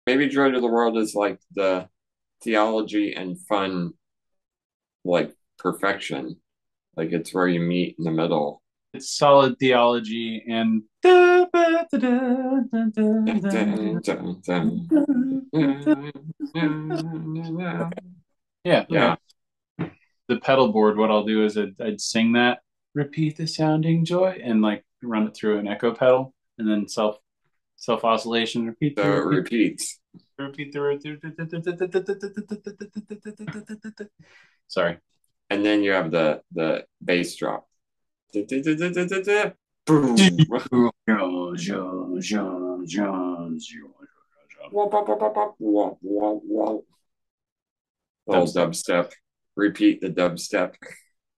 Maybe Joy to the World is like the theology and fun, like perfection. Like it's where you meet in the middle. It's solid theology and Dun, dun, dun, dun. yeah, okay. Yeah. The pedal board, what I'll do is I'd sing that, repeat the sounding joy, and like run it through an echo pedal, and then self oscillation, repeat So the it repeat repeats. repeat the sorry. And then you have the bass drop. Boom. Little Dubstep. dubstep. Repeat the dubstep.